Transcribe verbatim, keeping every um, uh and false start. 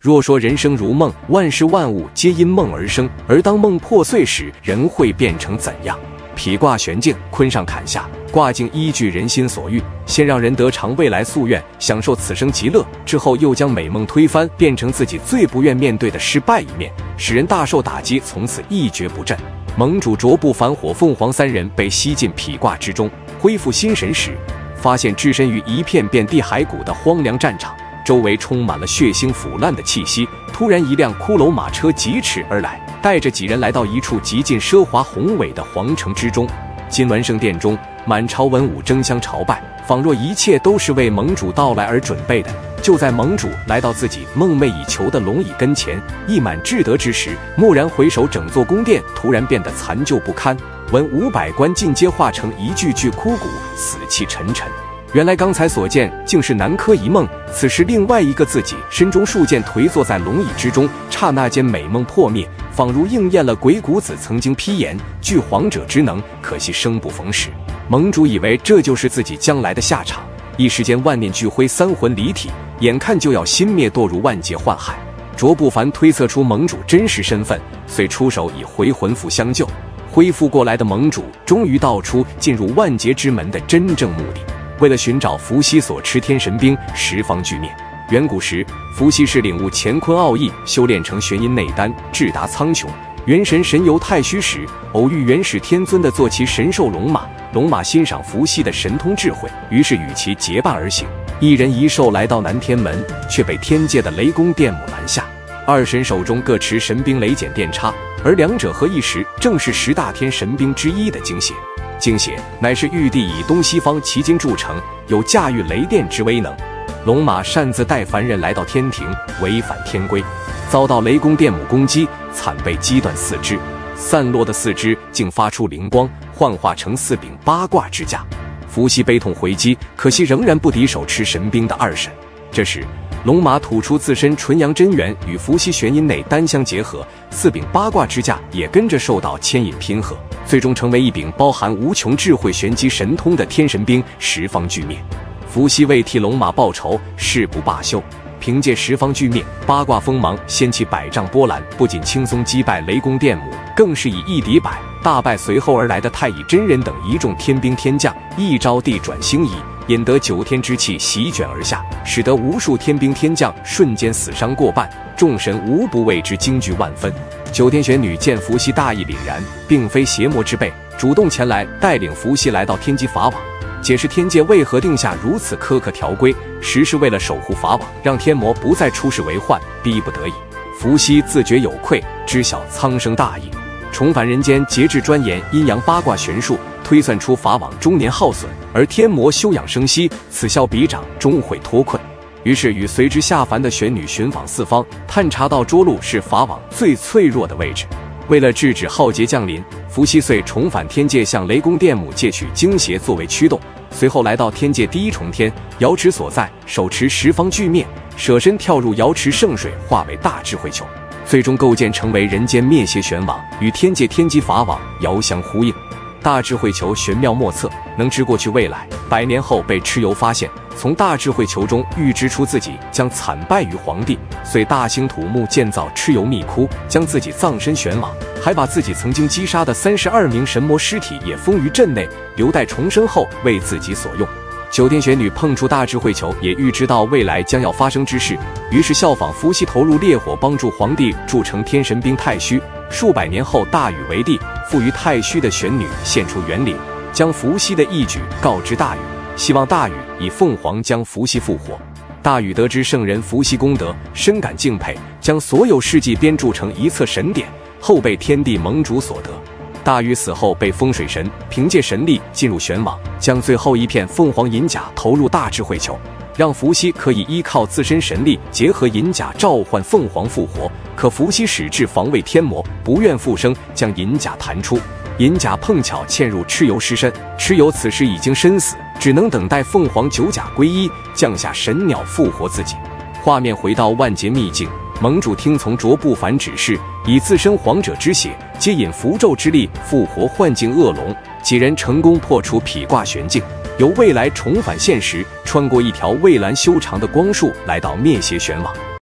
若说人生如梦，万事万物皆因梦而生，而当梦破碎时，人会变成怎样？否卦悬镜，坤上坎下，卦境依据人心所欲，先让人得偿未来夙愿，享受此生极乐，之后又将美梦推翻，变成自己最不愿面对的失败一面，使人大受打击，从此一蹶不振。盟主卓不凡、火凤凰三人被吸进否卦之中，恢复心神时，发现置身于一片遍地骸骨的荒凉战场，周围充满了血腥腐烂的气息。突然，一辆骷髅马车疾驰而来，带着几人来到一处极尽奢华宏伟的皇城之中。金銮圣殿中，满朝文武争相朝拜，仿若一切都是为盟主到来而准备的。就在盟主来到自己梦寐以求的龙椅跟前，一满志得之时，蓦然回首，整座宫殿突然变得残旧不堪，文武百官尽皆化成一具具枯骨，死气沉沉。原来刚才所见竟是南柯一梦，此时另外一个自己身中数箭颓坐在龙椅之中，刹那间美梦破灭，仿如应验了鬼谷子曾经批言：具皇者之能，可惜生不逢时。盟主以为这就是自己将来的下场，一时间万念俱灰，三魂离体，眼看就要心灭，堕入万劫幻海。卓不凡推测出盟主真实身份，遂出手以回魂符相救。恢复过来的盟主终于道出进入万劫之门的真正目的。为了寻找伏羲所持天神兵，十方俱灭。远古时，伏羲是领悟乾坤奥义，修炼成玄阴内丹，智达苍穹。元神神游太虚时，偶遇元始天尊的坐骑神兽龙马，龙马欣赏伏羲的神通智慧，于是与其结伴而行。一人一兽来到南天门，却被天界的雷公电母拦下。二神手中各持神兵雷剪电叉，而两者合一时，正是十大天神兵之一的精血。精血乃是玉帝以东西方奇经铸成，有驾驭雷电之威能。龙马擅自带凡人来到天庭，违反天规，遭到雷公电母攻击，惨被击断四肢。散落的四肢竟发出灵光，幻化成四柄八卦之架。伏羲悲痛回击，可惜仍然不敌手持神兵的二神。这时，龙马吐出自身纯阳真元，与伏羲玄阴内丹相结合，四柄八卦之架也跟着受到牵引拼合，最终成为一柄包含无穷智慧玄机神通的天神兵，十方俱灭。伏羲为替龙马报仇，誓不罢休。凭借十方俱灭，八卦锋芒掀起百丈波澜，不仅轻松击败雷公电母，更是以一敌百，大败随后而来的太乙真人等一众天兵天将，一招地转星移，引得九天之气席卷而下，使得无数天兵天将瞬间死伤过半，众神无不为之惊惧万分。九天玄女见伏羲大义凛然，并非邪魔之辈，主动前来带领伏羲来到天机法网，解释天界为何定下如此苛刻条规，实是为了守护法网，让天魔不再出世为患，逼不得已。伏羲自觉有愧，知晓苍生大义，重返人间，节制钻研阴阳八卦玄术，推算出法网终年耗损，而天魔休养生息，此消彼长，终会脱困。于是与随之下凡的玄女寻访四方，探查到涿鹿是法网最脆弱的位置。为了制止浩劫降临，伏羲遂重返天界，向雷公电母借取精邪作为驱动，随后来到天界第一重天瑶池所在，手持十方俱灭，舍身跳入瑶池圣水，化为大智慧球，最终构建成为人间灭邪玄网，与天界天机法网遥相呼应。大智慧球玄妙莫测，能知过去未来。百年后被蚩尤发现，从大智慧球中预知出自己将惨败于黄帝，遂大兴土木建造蚩尤密窟，将自己葬身玄网，还把自己曾经击杀的三十二名神魔尸体也封于阵内，留待重生后为自己所用。九天玄女碰触大智慧球，也预知到未来将要发生之事，于是效仿伏羲投入烈火，帮助黄帝铸成天神兵太虚。数百年后，大禹为帝，赋予太虚的玄女现出元灵，将伏羲的义举告知大禹，希望大禹以凤凰将伏羲复活。大禹得知圣人伏羲功德，深感敬佩，将所有事迹编著成一册神典，后被天地盟主所得。大禹死后被风水神凭借神力进入玄网，将最后一片凤凰银甲投入大智慧球，让伏羲可以依靠自身神力结合银甲召唤凤凰复活。可伏羲矢志防卫天魔，不愿复生，将银甲弹出，银甲碰巧嵌入蚩尤尸身，蚩尤此时已经身死，只能等待凤凰九甲归一，降下神鸟复活自己。画面回到万劫秘境，盟主听从卓不凡指示，以自身皇者之血接引符咒之力复活幻境恶龙，几人成功破除否卦玄境，由未来重返现实，穿过一条蔚蓝修长的光束，来到灭邪玄网。